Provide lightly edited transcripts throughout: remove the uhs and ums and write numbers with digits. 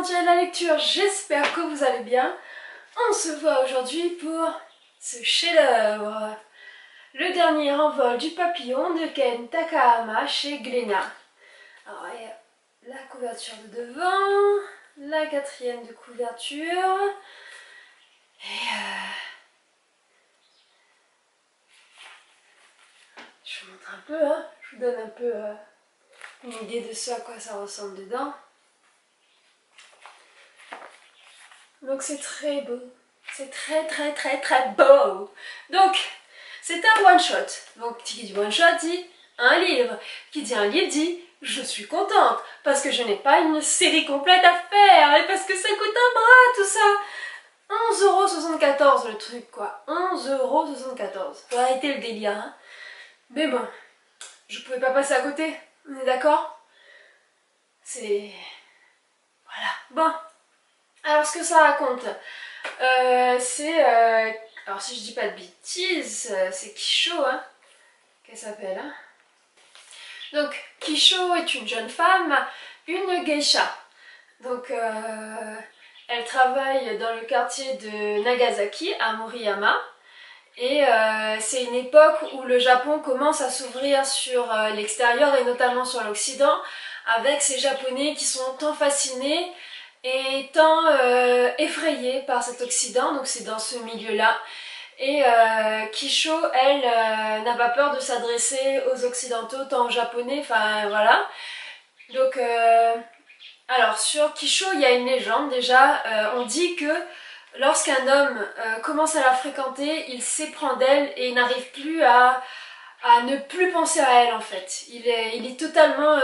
aventuriers de la lecture, j'espère que vous allez bien. On se voit aujourd'hui pour ce chef-d'œuvre, le dernier envol du papillon de Ken Takahama chez Glénat. Alors, il y a la couverture de devant, la quatrième de couverture, et je vous montre un peu, hein. Je vous donne un peu une idée de ce à quoi ça ressemble dedans. Donc c'est très beau, c'est très beau. Donc c'est un one shot. Donc qui dit one shot dit un livre. Qui dit un livre dit je suis contente parce que je n'ai pas une série complète à faire et parce que ça coûte un bras tout ça. 11,74 € le truc quoi, 11,74 €. Faut arrêter le délire hein. Mais bon, je pouvais pas passer à côté, on est d'accord? C'est... Voilà, bon. Alors ce que ça raconte, c'est... alors si je dis pas de bêtises, c'est Kisho, hein, qu'elle s'appelle. Hein. Donc Kisho est une jeune femme, une geisha. Donc elle travaille dans le quartier de Nagasaki, à Moriyama. Et c'est une époque où le Japon commence à s'ouvrir sur l'extérieur et notamment sur l'Occident, avec ces Japonais qui sont tant fascinés et tant effrayée par cet Occident, donc c'est dans ce milieu-là. Et Kisho, elle, n'a pas peur de s'adresser aux Occidentaux, tant aux Japonais, enfin voilà. Donc, alors sur Kisho, il y a une légende déjà, on dit que lorsqu'un homme commence à la fréquenter, il s'éprend d'elle et il n'arrive plus à ne plus penser à elle en fait. Il est totalement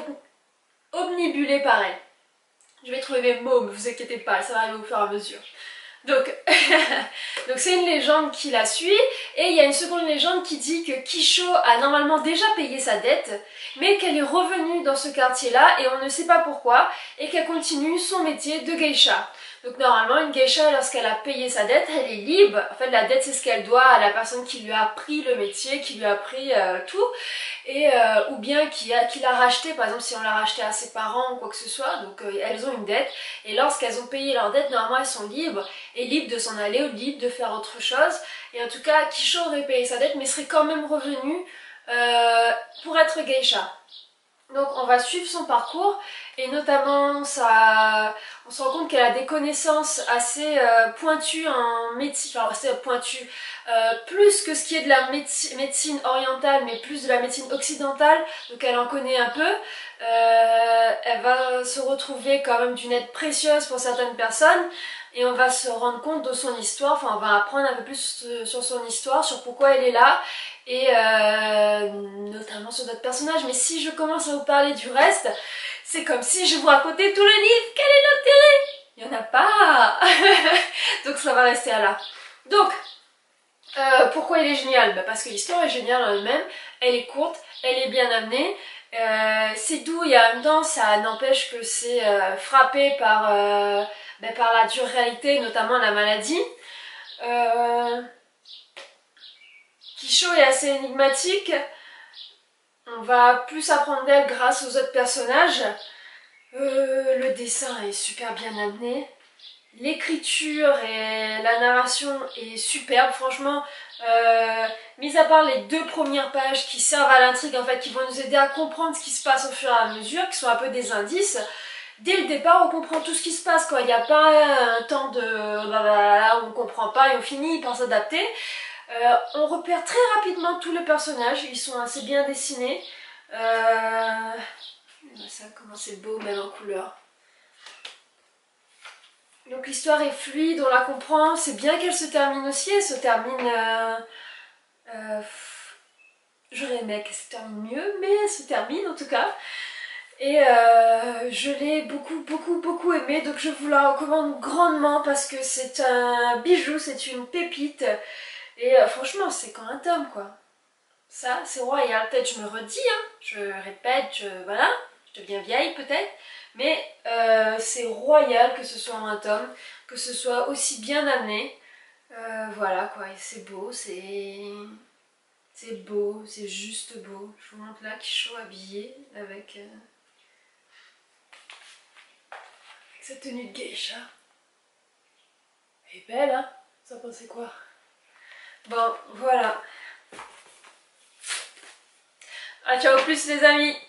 omnibulé par elle. Je vais trouver mes mots, mais vous inquiétez pas, ça va arriver au fur et à mesure. Donc, donc c'est une légende qui la suit, et il y a une seconde légende qui dit que Kisho a normalement déjà payé sa dette, mais qu'elle est revenue dans ce quartier-là, et on ne sait pas pourquoi, et qu'elle continue son métier de geisha. Donc normalement, une geisha, lorsqu'elle a payé sa dette, elle est libre. En fait, la dette, c'est ce qu'elle doit à la personne qui lui a appris le métier, qui lui a appris tout, et ou bien qui l'a racheté, par exemple si on l'a racheté à ses parents ou quoi que ce soit, donc elles ont une dette, et lorsqu'elles ont payé leur dette, normalement elles sont libres, et libres de s'en aller ou libres de faire autre chose. Et en tout cas, Kisho aurait payé sa dette, mais serait quand même revenue pour être geisha. Donc on va suivre son parcours et notamment on se rend compte qu'elle a des connaissances assez pointues en médecine, enfin assez pointues, plus que ce qui est de la médecine orientale mais plus de la médecine occidentale, donc elle en connaît un peu. Elle va se retrouver quand même d'une aide précieuse pour certaines personnes et on va se rendre compte de son histoire, enfin on va apprendre un peu plus sur son histoire, sur pourquoi elle est là et notamment sur d'autres personnages. Mais si je commence à vous parler du reste, c'est comme si je vous racontais tout le livre. Quel est l'intérêt? Il n'y en a pas. Donc ça va rester à là. Donc pourquoi il est génial? Parce que l'histoire est géniale en elle-même, elle est courte, elle est bien amenée, c'est doux et en même temps ça n'empêche que c'est frappé par la dure réalité, notamment la maladie. Kisho est assez énigmatique, on va plus apprendre d'elle grâce aux autres personnages. Le dessin est super bien amené, l'écriture et la narration est superbe, franchement, mis à part les 2 premières pages qui servent à l'intrigue, en fait, qui vont nous aider à comprendre ce qui se passe au fur et à mesure, qui sont un peu des indices. Dès le départ, on comprend tout ce qui se passe, quoi. Il n'y a pas un temps de où on comprend pas et on finit par s'adapter. On repère très rapidement tous les personnages, ils sont assez bien dessinés. Ça, comment c'est beau, même en couleur. Donc l'histoire est fluide, on la comprend, c'est bien qu'elle se termine aussi, elle se termine... j'aurais aimé qu'elle se termine mieux, mais elle se termine en tout cas. Et je l'ai beaucoup aimé, donc je vous la recommande grandement parce que c'est un bijou, c'est une pépite. Et franchement, c'est quand un tome quoi. Ça, c'est royal. Peut-être je me redis, hein, je répète, voilà, je deviens vieille peut-être. Mais c'est royal que ce soit un tome, que ce soit aussi bien amené. Voilà quoi, c'est beau, c'est beau, c'est juste beau. Je vous montre là Kisho habillé avec cette tenue de geisha. Elle est belle, hein? Vous en pensez quoi? Bon, voilà. Ah, ciao, au plus les amis!